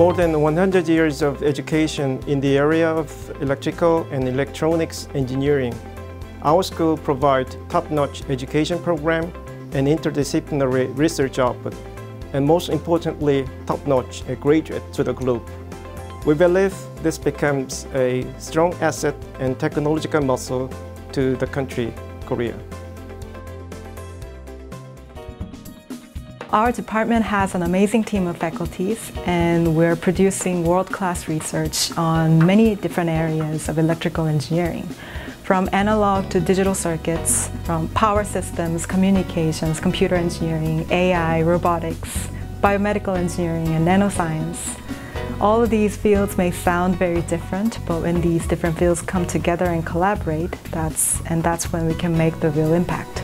more than 100 years of education in the area of electrical and electronics engineering. Our school provides top-notch education program and interdisciplinary research output, and most importantly, top-notch graduate to the group. We believe this becomes a strong asset and technological muscle to the country, Korea. Our department has an amazing team of faculties, and we're producing world-class research on many different areas of electrical engineering, from analog to digital circuits, from power systems, communications, computer engineering, AI, robotics, biomedical engineering, and nanoscience. All of these fields may sound very different, but when these different fields come together and collaborate, that's when we can make the real impact.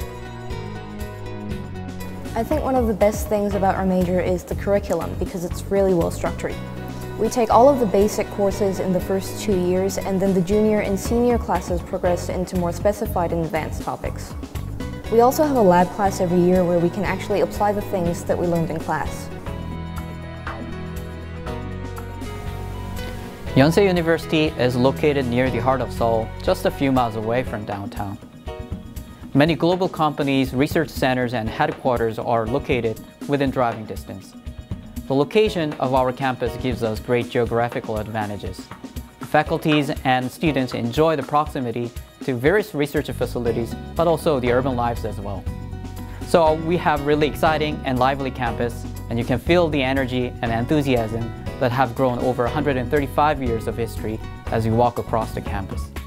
I think one of the best things about our major is the curriculum, because it's really well structured. We take all of the basic courses in the first 2 years, and then the junior and senior classes progress into more specified and advanced topics. We also have a lab class every year where we can actually apply the things that we learned in class. Yonsei University is located near the heart of Seoul, just a few miles away from downtown. Many global companies, research centers, and headquarters are located within driving distance. The location of our campus gives us great geographical advantages. Faculties and students enjoy the proximity to various research facilities, but also the urban lives as well. So we have really exciting and lively campus, and you can feel the energy and enthusiasm that have grown over 135 years of history as you walk across the campus.